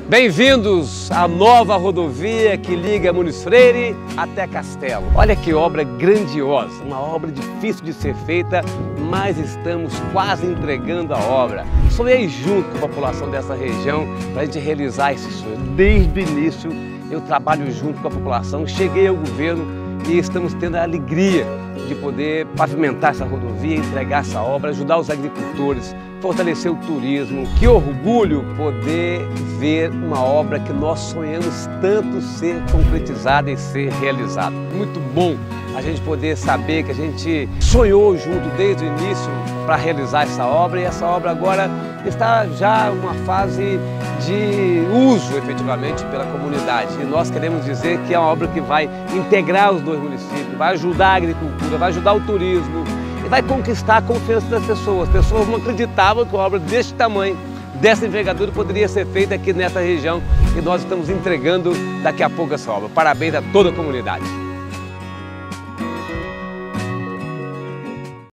Bem-vindos à nova rodovia que liga Muniz Freire até Castelo. Olha que obra grandiosa, uma obra difícil de ser feita, mas estamos quase entregando a obra. Sonhei junto com a população dessa região para a gente realizar esse sonho. Desde o início eu trabalho junto com a população, cheguei ao governo e estamos tendo a alegria de poder pavimentar essa rodovia, entregar essa obra, ajudar os agricultores, fortalecer o turismo. Que orgulho poder ver uma obra que nós sonhamos tanto ser concretizada e ser realizada. Muito bom a gente poder saber que a gente sonhou junto desde o início para realizar essa obra, e essa obra agora está já uma fase de uso efetivamente pela comunidade. E nós queremos dizer que é uma obra que vai integrar os dois municípios, vai ajudar a agricultura, vai ajudar o turismo e vai conquistar a confiança das pessoas. As pessoas não acreditavam que uma obra deste tamanho, dessa envergadura, poderia ser feita aqui nessa região, e nós estamos entregando daqui a pouco essa obra. Parabéns a toda a comunidade.